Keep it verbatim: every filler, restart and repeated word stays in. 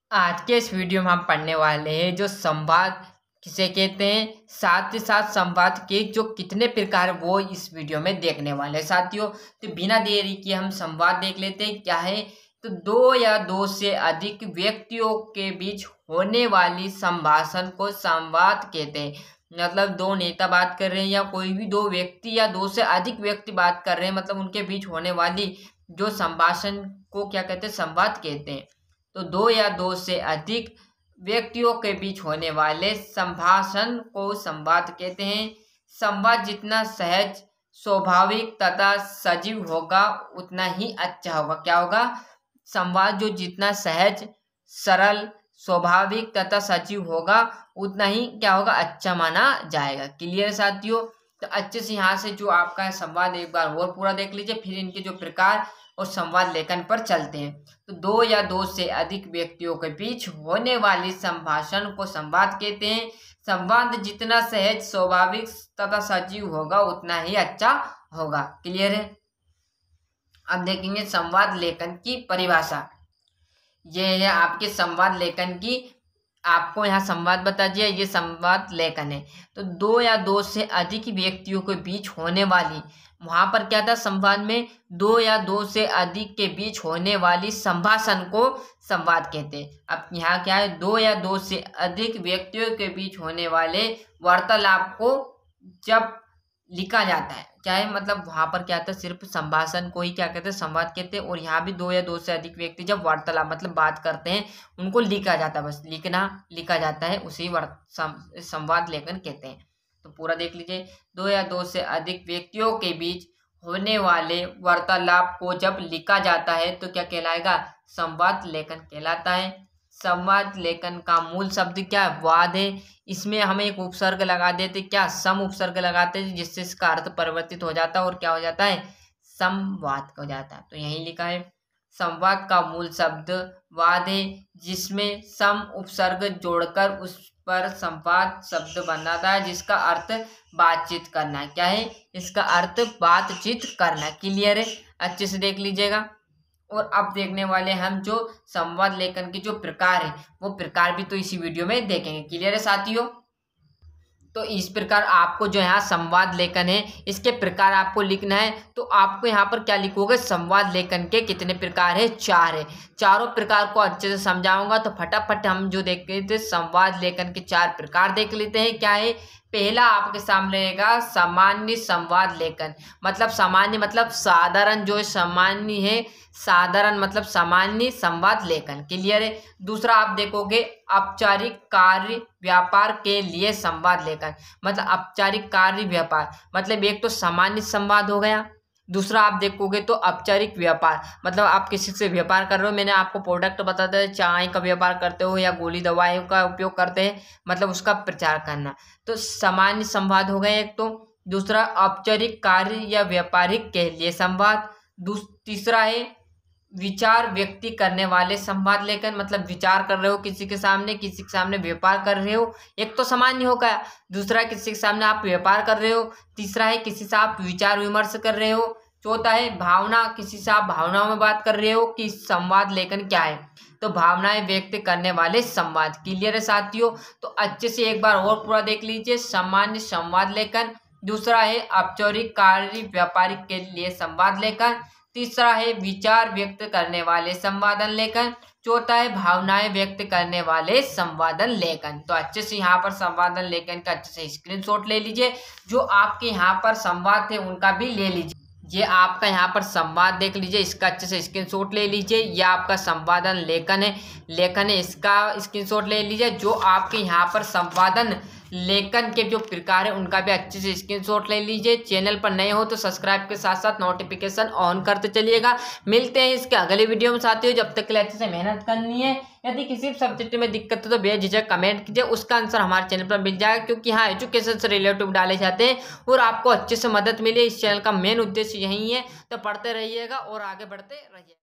आज के इस वीडियो में हम पढ़ने वाले हैं जो संवाद किसे कहते हैं, साथ ही साथ संवाद के जो कितने प्रकार वो इस वीडियो में देखने वाले हैं साथियों। तो बिना देरी के हम संवाद देख लेते हैं क्या है। तो दो या दो से अधिक व्यक्तियों के बीच होने वाली संभाषण को संवाद कहते हैं। मतलब दो नेता बात कर रहे हैं या कोई भी दो व्यक्ति या दो से अधिक व्यक्ति बात कर रहे हैं, मतलब उनके बीच होने वाली जो संभाषण को क्या कहते हैं, संवाद कहते हैं। तो दो या दो से अधिक व्यक्तियों के बीच होने वाले संभाषण को संवाद कहते हैं। संवाद जितना सहज, स्वाभाविक तथा सजीव होगा उतना ही अच्छा होगा। क्या होगा? संवाद जो जितना सहज, सरल, स्वाभाविक तथा सजीव होगा उतना ही क्या होगा, अच्छा माना जाएगा। क्लियर साथियों? तो अच्छे से यहाँ से जो आपका संवाद एक बार और पूरा देख लीजिए, फिर इनके जो प्रकार और संवाद लेखन पर चलते हैं। तो दो या दो से अधिक व्यक्तियों के बीच होने वाली संभाषण को संवाद कहते हैं। संवाद जितना सहज, स्वाभाविक तथा सजीव होगा उतना ही अच्छा होगा। क्लियर है? अब देखेंगे संवाद लेखन की परिभाषा। ये है आपके संवाद लेखन की, आपको यहाँ संवाद बता दिया, ये संवाद लेखन है। तो दो या दो से अधिक व्यक्तियों के बीच होने वाली, वहां पर क्या था संवाद में, दो या दो से अधिक के बीच होने वाली संभाषण को संवाद कहते हैं। अब यहाँ क्या है, दो या दो से अधिक व्यक्तियों के बीच होने वाले वार्तालाप को जब लिखा जाता है, क्या है मतलब वहां पर क्या था, सिर्फ संभाषण को ही क्या कहते हैं, संवाद कहते हैं। और यहाँ भी दो या दो से अधिक व्यक्ति जब वार्तालाप मतलब बात करते हैं उनको लिखा जाता है, बस लिखना लिखा जाता है, उसी संवाद लेखन कहते हैं। तो पूरा देख लीजिए, दो या दो से अधिक व्यक्तियों के बीच होने वाले वार्तालाप को जब लिखा जाता है तो क्या कहलाएगा, संवाद लेखन कहलाता है। संवाद लेखन का मूल शब्द क्या है, वाद है। इसमें हमें एक उपसर्ग लगा देते, क्या सम उपसर्ग लगाते हैं, जिससे इसका अर्थ परिवर्तित हो जाता है और क्या हो जाता है, संवाद हो जाता है। तो यही लिखा है, संवाद का मूल शब्द वाद है, जिसमें सम उपसर्ग जोड़कर उस पर संवाद शब्द बनाता है, जिसका अर्थ बातचीत करना। क्या है इसका अर्थ? बातचीत करना। क्लियर है? अच्छे से देख लीजिएगा। और अब देखने वाले हम जो संवाद लेखन के जो प्रकार है वो प्रकार भी तो इसी वीडियो में देखेंगे। क्लियर है साथियों? तो इस प्रकार आपको जो यहाँ संवाद लेखन है इसके प्रकार आपको लिखना है। तो आपको यहाँ पर क्या लिखोगे, संवाद लेखन के कितने प्रकार है, चार है। चारों प्रकार को अच्छे से समझाऊंगा, तो फटाफट हम जो देख रहे थे संवाद लेखन के चार प्रकार देख लेते हैं। क्या है? पहला आपके सामने रहेगा सामान्य संवाद लेखन। मतलब सामान्य मतलब साधारण, जो सामान्य है, साधारण मतलब सामान्य संवाद लेखन। क्लियर है? दूसरा आप देखोगे औपचारिक कार्य व्यापार के लिए संवाद लेखन। मतलब औपचारिक कार्य व्यापार मतलब एक तो सामान्य संवाद हो गया, दूसरा आप देखोगे तो औपचारिक व्यापार मतलब आप किसी से व्यापार कर रहे हो, मैंने आपको प्रोडक्ट बताते हैं, चाय का व्यापार करते हो या गोली दवाइयों का उपयोग करते हैं, मतलब उसका प्रचार करना। तो सामान्य संवाद हो गया एक तो। दूसरा औपचारिक कार्य या व्यापारिक के लिए संवाद। तीसरा है विचार व्यक्ति करने वाले संवाद लेखन। मतलब विचार कर रहे हो किसी के सामने, किसी के सामने व्यापार कर रहे हो, एक तो सामान्य हो गया। दूसरा किसी के सामने आप व्यापार कर रहे हो। तीसरा है किसी से आप विचार विमर्श कर रहे हो। चौथा है भावना, किसी से आप भावनाओं में बात कर रहे हो कि संवाद लेखन क्या है, तो भावनाएं व्यक्त करने वाले संवाद। क्लियर है साथियों? तो अच्छे से एक बार और पूरा देख लीजिए। सामान्य संवाद लेखन, दूसरा है औपचारिक कार्य व्यापारिक के लिए संवाद लेखन, तीसरा है विचार व्यक्त करने वाले संवादन लेखन, चौथा है भावनाएं व्यक्त करने वाले संवादन लेखन। तो अच्छे से यहाँ पर संवादन लेखन का अच्छे से स्क्रीनशॉट ले लीजिए। जो आपके यहाँ पर संवाद थे उनका भी ले लीजिए। ये आपका यहाँ पर संवाद देख लीजिए, इसका अच्छे से स्क्रीनशॉट ले लीजिए। ये आपका संवादन लेखन है, लेखन है, इसका स्क्रीनशॉट ले लीजिए। जो आपके यहाँ पर संवादन लेखन के जो प्रकार है उनका भी अच्छे से स्क्रीनशॉट ले लीजिए। चैनल पर नए हो तो सब्सक्राइब के साथ साथ नोटिफिकेशन ऑन करते चलिएगा। मिलते हैं इसके अगले वीडियो में साथियों, जब तक के लिए अच्छे से मेहनत करनी है। यदि किसी सब्जेक्ट में दिक्कत हो तो बेझिझक कमेंट कीजिए, उसका आंसर हमारे चैनल पर मिल जाएगा, क्योंकि यहाँ एजुकेशन से रिलेटिव डाले जाते हैं और आपको अच्छे से मदद मिले। इस चैनल का मेन उद्देश्य यही है। तो पढ़ते रहिएगा और आगे बढ़ते रहिए।